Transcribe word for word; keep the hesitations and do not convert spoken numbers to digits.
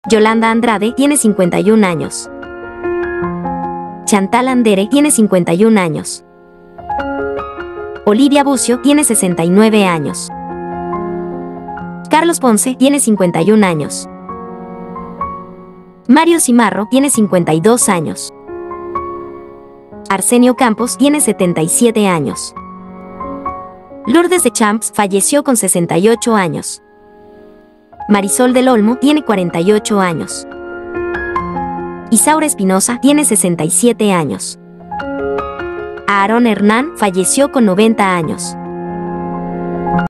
Yolanda Andrade tiene cincuenta y un años. Chantal Andere tiene cincuenta y un años. Olivia Bucio tiene sesenta y nueve años. Carlos Ponce tiene cincuenta y un años. Mario Cimarro tiene cincuenta y dos años. Arsenio Campos tiene setenta y siete años. Lourdes Deschamps falleció con sesenta y ocho años. Marisol del Olmo tiene cuarenta y ocho años. Isaura Espinosa tiene sesenta y siete años. Aarón Hernán falleció con noventa años.